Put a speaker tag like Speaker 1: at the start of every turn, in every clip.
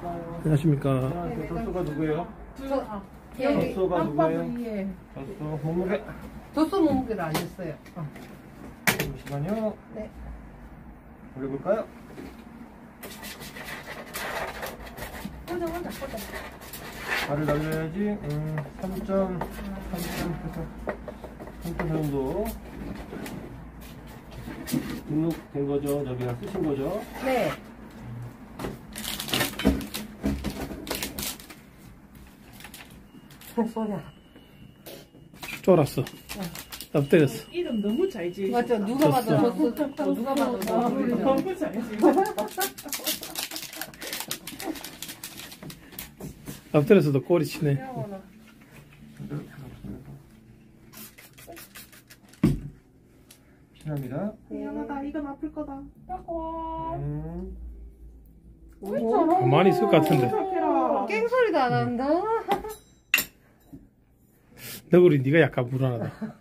Speaker 1: 안녕하십니까.
Speaker 2: 젖소가 누구예요?
Speaker 3: 여기
Speaker 2: 젖소가 누구예요?
Speaker 3: 위에
Speaker 2: 젖소 몸무게.
Speaker 3: 젖소 몸무게를 안 했어요.
Speaker 2: 잠시만요.
Speaker 3: 네.
Speaker 2: 올려볼까요?
Speaker 3: 꽂아.
Speaker 2: 발을 날려야지. 3점 정도 등록된 거죠? 저기가 쓰신 거죠?
Speaker 3: 네. 소리야.
Speaker 1: 쫄았어. 엎드렸어.
Speaker 4: 이름 너무 잘 지으셨다.
Speaker 3: 맞죠? 누가 봐도
Speaker 4: 졌어.
Speaker 3: 누가 봐도
Speaker 4: 너무 잘 지으셨다.
Speaker 1: 엎드려서도 꼬리 치네.
Speaker 2: 필요합니다.
Speaker 4: 미안하다. 이건 아플 거다.
Speaker 1: 가만히 있을 것 같은데.
Speaker 3: 깽소리도 안 한다.
Speaker 1: 너구리 네가 약간 불안하다.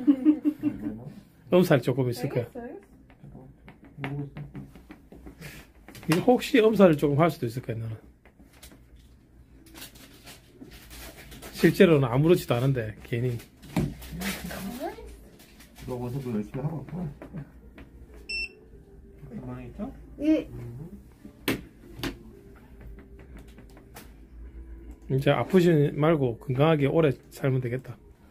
Speaker 1: 엄살이 조금 있을 거야. 이거 혹시 엄살을 조금 할 수도 있을 거야, 너는. 실제로는 아무렇지도 않은데 괜히.
Speaker 2: 너 어서도 열심히 하고 있구나. 가만히 있죠?
Speaker 3: 예.
Speaker 1: 이제 아프지 말고 건강하게 오래 살면 되겠다.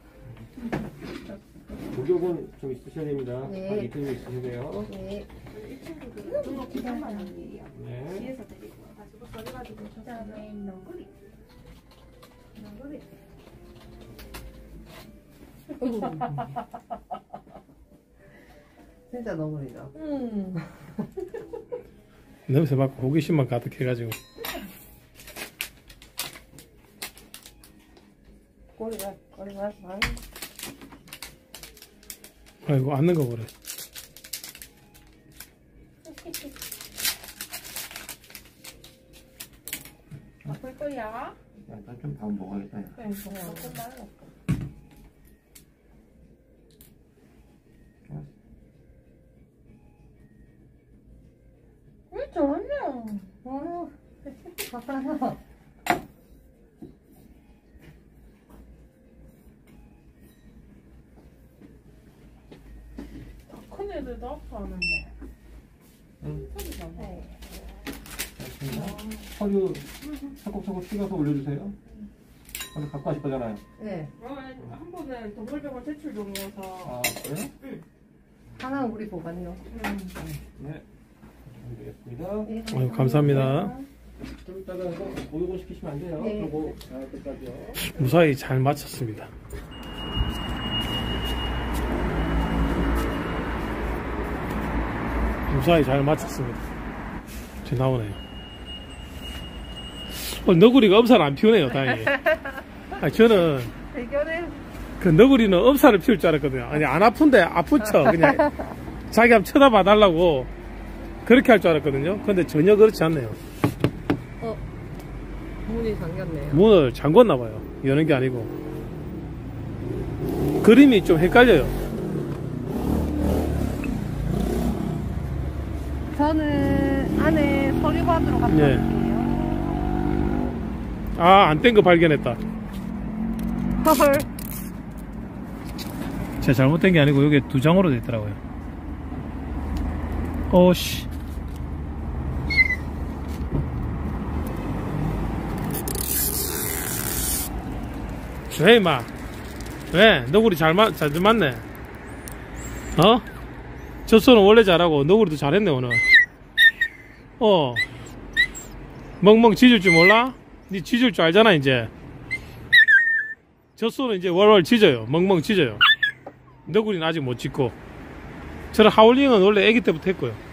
Speaker 2: 목욕은 좀 있으셔야 됩니다.
Speaker 3: 네.
Speaker 2: 한 이틀 있으셔야 돼요.
Speaker 3: 네.
Speaker 4: 이 친구들은 등록 기간만 아니에요.
Speaker 2: 네.
Speaker 4: 뒤에서 데리고 와가지고 써가지고 그다음에 너구리.
Speaker 3: 진짜 너구리다.
Speaker 1: 냄새 맡고 호기심만 가득해가지고.
Speaker 3: 꼬리가.
Speaker 1: 아이고 앉는 거 보래.
Speaker 4: 아플 거야.
Speaker 2: 약간 좀 밥 먹어야겠다.
Speaker 3: 왜 저러냐? 가까워.
Speaker 4: 큰 애들도 아파하는데.
Speaker 2: 응.
Speaker 4: 소리가 나.
Speaker 2: 서류 차곡차곡 찍어서 올려주세요. 오늘 갖고 가실 거잖아요.
Speaker 3: 네.
Speaker 4: 한 번은 동물병원 제출용이어서.
Speaker 2: 아, 그래요?
Speaker 3: 하나 우리 보관요.
Speaker 2: 네. 준비했습니다.
Speaker 1: 아유, 감사합니다.
Speaker 2: 좀 이따가 이거 목욕을 시키시면 안 돼요.
Speaker 3: 네.
Speaker 2: 그리고 나올 때까지요.
Speaker 1: 무사히 잘 마쳤습니다. 무사히 잘 마쳤습니다. 저 나오네요. 너구리가 엄살 안 피우네요, 다행히. 아니, 저는
Speaker 3: 대견해.
Speaker 1: 그 너구리는 엄살을 피울 줄 알았거든요. 아니, 안 아픈데 아픈 척 그냥 자기 한번 쳐다봐 달라고 그렇게 할 줄 알았거든요. 근데 전혀 그렇지 않네요.
Speaker 3: 문이 잠겼네요.
Speaker 1: 문을 잠궜나 봐요. 여는 게 아니고. 그림이 좀 헷갈려요.
Speaker 3: 저는 안에 서류 받으러 갔다
Speaker 1: 예.
Speaker 3: 올게요.
Speaker 1: 아, 안 뗀 거 발견했다.
Speaker 3: 헐.
Speaker 1: 제가 잘못된 게 아니고 여기 두 장으로 돼 있더라고요. 오씨. 왜 임마? 왜? 너구리 잘 맞네. 어? 젖소는 원래 잘하고 너구리도 잘했네 오늘. 멍멍 짖을 줄 몰라? 니 짖을 줄 알잖아 이제. 젖소는 이제 월월 짖어요. 멍멍 짖어요. 너구리는 아직 못 짖고. 저는 하울링은 원래 아기 때부터 했고요.